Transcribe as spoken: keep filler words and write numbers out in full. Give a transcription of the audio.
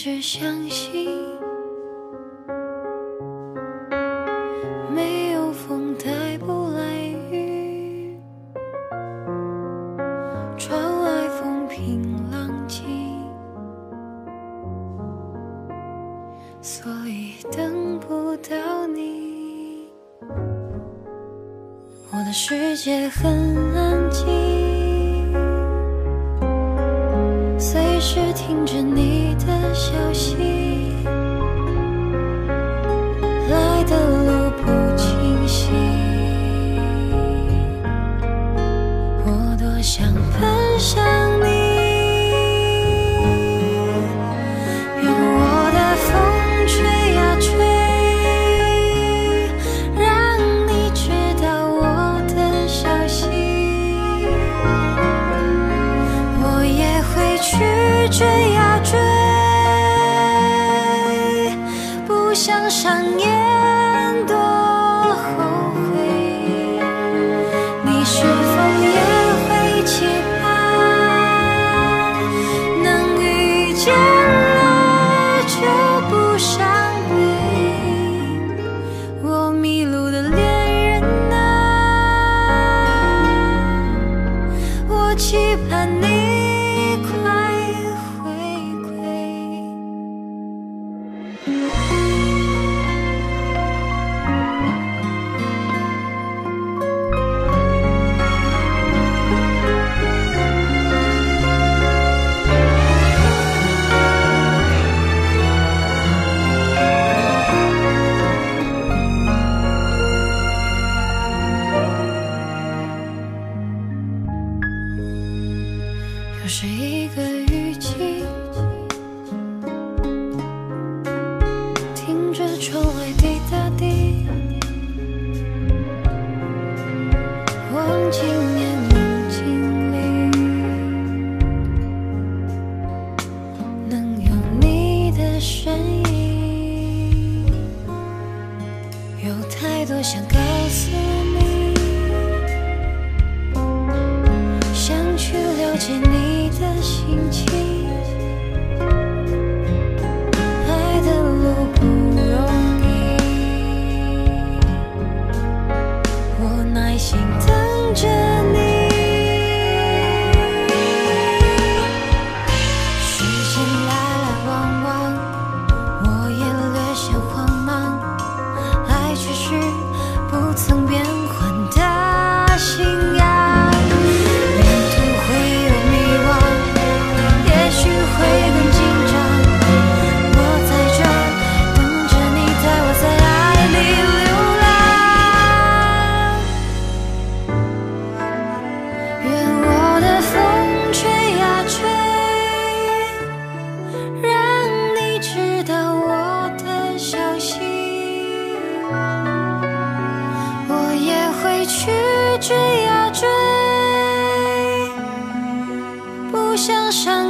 只相信没有风带不来雨，窗外风平浪静，所以等不到你。我的世界很安静，随时听着你的消息，来的路不清晰，我多想奔向你。愿我的风吹呀吹，让你知道我的消息，我也会去追呀追，不想上演多后悔。你是否也会期盼能遇见了就不伤悲？我迷路的恋人啊，我期盼你快回归。又是一个雨季，听着窗外滴答滴，忘记年龄经历，能有你的身影，有太多想告诉你，想去了解你的心情，爱的路不容易，我耐心等着你。时间来来往往，我也略显慌忙，爱只是不曾变换的信仰。去追呀追，不想伤